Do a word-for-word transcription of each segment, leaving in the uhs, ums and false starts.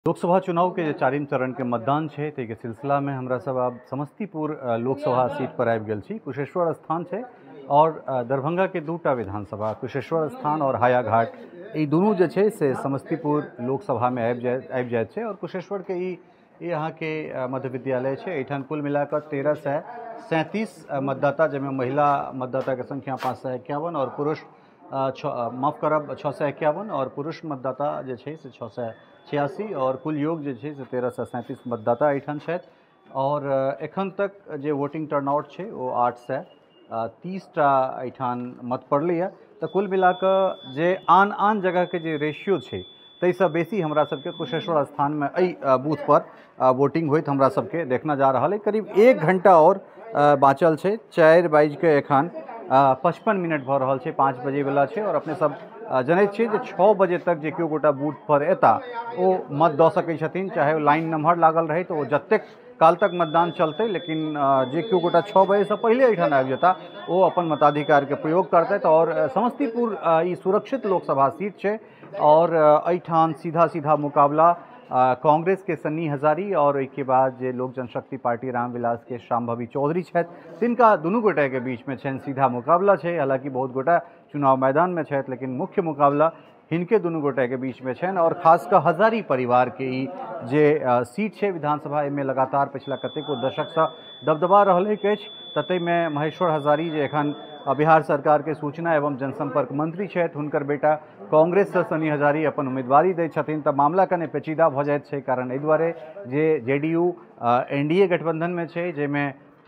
लोकसभा चुनाव के जे चारिम चरण के मतदान है ते के सिलसिला में हमरा सब अब समस्तीपुर अ, लोकसभा सीट पर आबि गेल छी। कुशेश्वर स्थान है और अ, दरभंगा के दूटा विधानसभा कुशेश्वर स्थान और हायाघाट ई दुनू जे छै से समस्तीपुर लोकसभा में आबि जाए आबि जाइत छै और कुशेश्वर के ई ई अहाँ के अ, मध्य विद्यालय है। एठान कुल मिलाकर तेरह सौ सैंतीस मतदाता जिसमें महिला मतदाता के संख्या पाँच सौ इक्यावन और पुरुष अ, छ अ, माफ करब छः सौ इक्यावन और पुरुष मतदाता जे छै से छः सौ छियासी और कुल योग जे छै से तेरह सौ सैंतीस मतदाता एठान छथि और अ, एखन तक जे वोटिंग टर्नआउट छै वो आठ सौ तीस टा एठान मत पड़लैए। तो कुल मिलाकर जे आन आन जगह के जे रेशियो छै ताहिसँ बेसी हमरा सबके कुशेश्वर स्थान में एहि अ, बूथ पर अ, वोटिंग होइत हमरा सबके देखना जा रहा है। करीब एक घंटा और अ, बाँचल छै। चारि बाजि के एखन पचपन मिनट भऽ रहल छै, पाँच बजे वाला छै और अपने सब अ, जनैत छियै जे छः बजे तक जे केओ गोटा बूथ पर एता ओ मत दऽ सकै छथिन, चाहे लाइन नम्हर लागल रहे तो ओ जतेक काल तक मतदान चलते, लेकिन अ, जे केओ गोटा छः बजे से पहले एठान आबि जेता ओ अपन मताधिकार के प्रयोग करतैथ। और अ, समस्तीपुर अ, ई सुरक्षित लोकसभा सीट छै और अ, एठान सीधा सीधा मुकाबला अ, कांग्रेस के सन्नी हजारी और एक बाद जे लोक जनशक्ति पार्टी रामविलास के शाम्भवी चौधरी छथि तिनका दुनू गोटे के बीच में छनि सीधा मुकाबला छै। हालांकि बहुत गोटा चुनाव मैदान में छथि लेकिन मुख्य मुकाबला हिनके दुनू गोटे के बीच में छनि और खासकर हजारी परिवार के ई जे अ, सीट छै विधानसभा में लगातार पिछला कतेको दशक से दबदबा रहल अछि। तते में महेश्वर हजारी जे एखन अ, बिहार सरकार के सूचना एवं जनसंपर्क मंत्री छथि, हुनकर बेटा कांग्रेस से सनी हजारी अपन उम्मीदवारी दै छथिन तऽ मामला कने पेचीदा भऽ जाइत छै। कारण एहि दुआरे जे जेडीयू एनडीए गठबंधन में छै, जाहिमे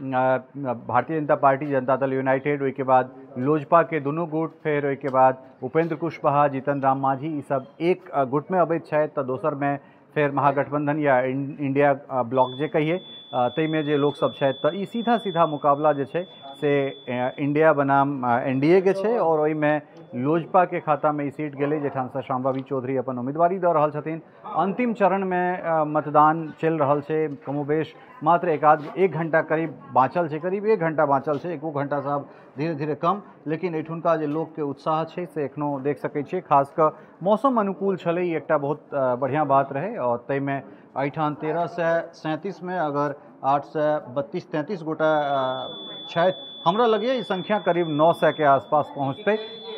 भारतीय जनता पार्टी, जनता दल यूनाइटेड, ओहिके बाद लोजपा के दुनू गुट, फिर ओहिके बाद उपेंद्र कुशवाहा, जीतन राम मांझी ई सब एक अ, गुट में अबैत छथि तऽ दोसर में फिर महागठबंधन या इं- इंडिया अ, ब्लॉक जे कहिए ताहिमे जे लोक सब छथि तऽ ई सीधा सीधा मुकाबला जे छै से अ, इंडिया बनाम एनडीए के छै और ओहिमे लोजपा के खाता में ई सीट गेलै जेठाम से शाम्भवी चौधरी अपन उम्मीदवारी दऽ रहल छथिन। अंतिम चरण में अ, मतदान चलि रहल छै, कमोबेश मात्र एक आध एक घंटा करीब बाँचल छै, करीब एक घंटा बाँचल छै, एको घंटा से अब धीरे धीरे कम, लेकिन एठुनका जे लोक के उत्साह छै से एखनो देख सकै छियै। खासकर मौसम अनुकूल छलै, ई एकटा बहुत अ, बढ़िया बात रहे और ताहिमे एहिठाम तेरह सौ सैंतीस में अगर आठ सौ बत्तीस तैंतीस गोटा अ, छथि, हमरा लगैए ई संख्या करीब नौ सौ के आसपास पहुँचतै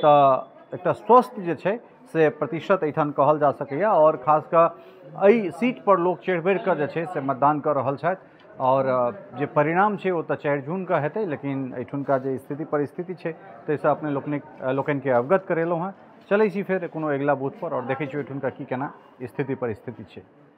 तऽ एकटा स्वस्थ जे छै से प्रतिशत एठान कहल जा सकैए और खासकर एहि सीट पर लोक चढ़ि बढ़ि कऽ जे छै से मतदान कऽ रहल छथि और अ, जे परिणाम छै वो तऽ चारि जून के हेतै, लेकिन एठुनका जे स्थिति परिस्थिति छै ताहिसँ अपने लोकनिक लोकनि के अवगत करेलहुँ हैं। चलै छी फिर कोनो अगिला बूथ पर और देखै छी एठुनका की केना स्थिति परिस्थिति छै।